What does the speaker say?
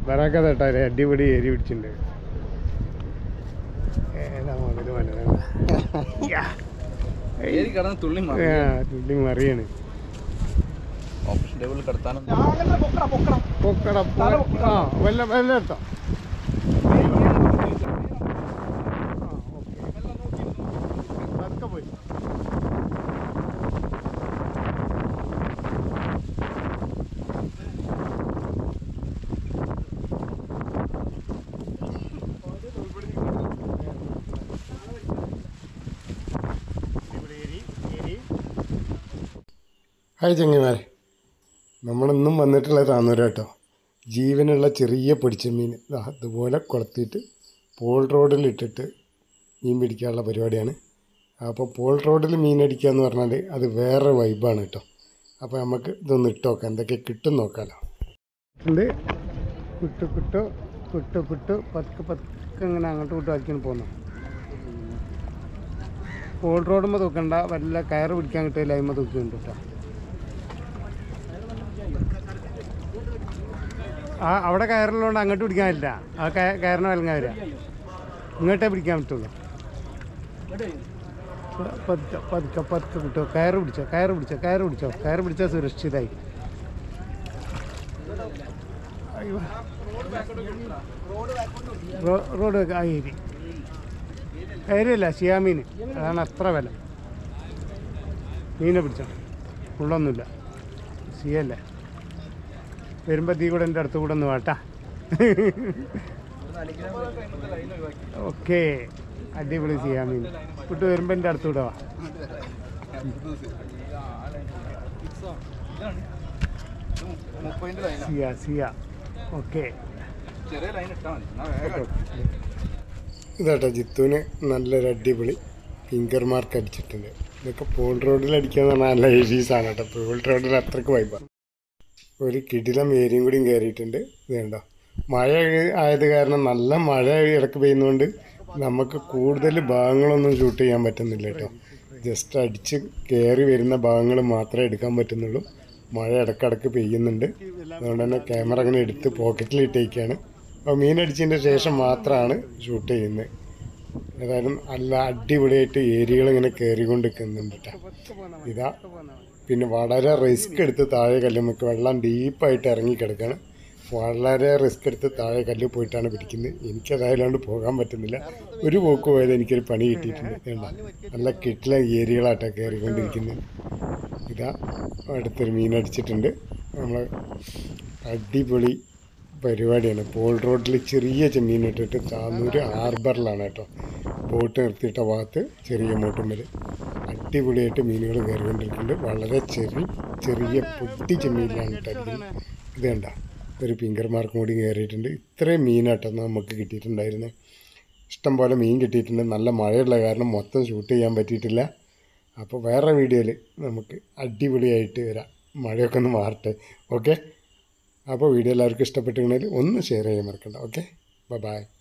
ബറാക്ക തട്ടാല് അടിപൊളി ഏരി പിടിച്ചിട്ടുണ്ട്. ഏതാ മുതൽ തുള്ളി മറിയാണ്. വല്ല എടുത്തോ. പോയി ഹായ് ചങ്ങന്മാരെ, നമ്മളിന്നും വന്നിട്ടുള്ള താന്നൂര കേട്ടോ. ജീവനുള്ള ചെറിയ പൊടിച്ചമീൻ അതുപോലെ കൊളുത്തിയിട്ട് പോൾ റോഡിലിട്ടിട്ട് മീൻ പിടിക്കാനുള്ള പരിപാടിയാണ്. അപ്പോൾ പോൾ റോഡിൽ മീൻ അടിക്കുക എന്ന് പറഞ്ഞാൽ അത് വേറെ വൈബാണ് കേട്ടോ. അപ്പോൾ നമുക്ക് ഇതൊന്ന് ഇട്ട് നോക്കാം, എന്തൊക്കെ കിട്ടും നോക്കാമല്ലോ. കിട്ടു പതുക്കെ ഇങ്ങനെ അങ്ങോട്ട് ആക്കിയാണ് പോകുന്നത്. പോൾ റോഡുമ്പോൾ തൂക്കണ്ട, വല്ല കയറ് പിടിക്കാൻ കിട്ടിയില്ല, അതിമ്മ തൂക്കുന്നുണ്ട് കേട്ടോ. അവിടെ കയറുള്ളതുകൊണ്ട് അങ്ങോട്ട് പിടിക്കാൻ പറ്റില്ല. ആ കയറിന് വലങ്ങ വരിക, ഇങ്ങോട്ടേ പിടിക്കാൻ പറ്റുള്ളൂ. പതുക്കെ കിട്ടോ. കയറ് പിടിച്ചോ സുരക്ഷിതമായി. റോഡ് ആ ഏരിയല്ല ഷിയാമീൻ, അതാണ് അത്ര വില. മീനെ പിടിച്ചോ, ഉള്ളൊന്നുമില്ല. സിയല്ലേ, വരുമ്പോൾ തീ കൂടെ എൻ്റെ അടുത്ത് കൂടെ ഒന്ന് വേട്ടാ. ഓക്കെ, അടിപൊളി ഷിയാമീൻ. വിട്ട് വരുമ്പോൾ എൻ്റെ അടുത്ത് കൂടെ വാ. സിയ ഓക്കെ. ഇതാട്ടോ ജിത്തുവിന് നല്ലൊരു അടിപൊളി ഫിംഗർ മാർക്ക് അടിച്ചിട്ടുണ്ട്. ഇതൊക്കെ പോൾ റോഡിൽ അടിക്കാന്ന് പറഞ്ഞാൽ നല്ല ഏരീസാണ് കേട്ടോ. പോൾ റോഡിൽ അത്രയ്ക്ക് വൈബാണ്. ഒരു കിടിലം ഏരിയും കൂടിയും കയറിയിട്ടുണ്ട്. ഇത് കണ്ടോ, മഴ ആയത് കാരണം നല്ല മഴ ഇടയ്ക്ക് പെയ്യുന്നതുകൊണ്ട് നമുക്ക് കൂടുതൽ ഭാഗങ്ങളൊന്നും ഷൂട്ട് ചെയ്യാൻ പറ്റുന്നില്ല കേട്ടോ. ജസ്റ്റ് അടിച്ച് കയറി വരുന്ന ഭാഗങ്ങൾ മാത്രമേ എടുക്കാൻ പറ്റുന്നുള്ളൂ. മഴ ഇടയ്ക്കിടയ്ക്ക് പെയ്യുന്നുണ്ട്, അതുകൊണ്ട് തന്നെ ക്യാമറ അങ്ങനെ എടുത്ത് പോക്കറ്റിലിട്ടേക്കാണ്. അപ്പോൾ മീനടിച്ചതിൻ്റെ ശേഷം മാത്രമാണ് ഷൂട്ട് ചെയ്യുന്നത്. ഏതായാലും നല്ല അടിപൊളിയായിട്ട് ഏരിയകളിങ്ങനെ കയറിക്കൊണ്ട് നിൽക്കുന്നുണ്ട് കേട്ടോ. ഇതാ പിന്നെ വളരെ റിസ്ക് എടുത്ത് താഴെ കല്ലുമ്മക്ക് വെള്ളം ഡീപ്പായിട്ട് ഇറങ്ങിക്കിടക്കുകയാണ്. വളരെ റിസ്ക് എടുത്ത് താഴെ കല്ല് പോയിട്ടാണ് പിടിക്കുന്നത്. എനിക്കതായാലാണ്ട് പോകാൻ പറ്റുന്നില്ല. ഒരു പോക്ക് പോയത് എനിക്കൊരു പണി കിട്ടിയിട്ടുണ്ട്. വേണ്ട, നല്ല കിട്ടില ഏരിയകളായിട്ടാണ് കയറിക്കൊണ്ടിരിക്കുന്നത്. ഇതാ അടുത്തൊരു മീനടിച്ചിട്ടുണ്ട്. നമ്മൾ അടിപൊളി പരിപാടിയാണ്. പോൾ റോഡിൽ ചെറിയ ചെമ്മീൻ ഇട്ടിട്ട് താന്നൂർ ഹാർബറിലാണ് കേട്ടോ. ബോട്ട് നിർത്തിയിട്ട ഭാഗത്ത് ചെറിയ മോട്ടുമ്മൽ അടിപൊളിയായിട്ട് മീനുകൾ കയറിക്കൊണ്ടിരിക്കുന്നുണ്ട്. വളരെ ചെറിയ പൊട്ടി ചെമ്മീനിലാണ് ഇട്ടിരിക്കുന്നത്. ഇത് കണ്ട, ഒരു ഫിംഗർ മാർക്കും കൂടി കയറിയിട്ടുണ്ട്. ഇത്രയും മീനാട്ടോ നമുക്ക് കിട്ടിയിട്ടുണ്ടായിരുന്നത്. ഇഷ്ടംപോലെ മീൻ കിട്ടിയിട്ടുണ്ട്. നല്ല മഴയുള്ള കാരണം മൊത്തം ഷൂട്ട് ചെയ്യാൻ പറ്റിയിട്ടില്ല. അപ്പോൾ വേറെ വീഡിയോയിൽ നമുക്ക് അടിപൊളിയായിട്ട് വരാം. മഴയൊക്കെ ഒന്ന് മാറട്ടെ. ഓക്കെ, അപ്പോൾ വീഡിയോ എല്ലാവർക്കും ഇഷ്ടപ്പെട്ടിട്ടുണ്ടെങ്കിൽ ഒന്ന് ഷെയർ ചെയ്യാൻ മറക്കണ്ട. Okay, by.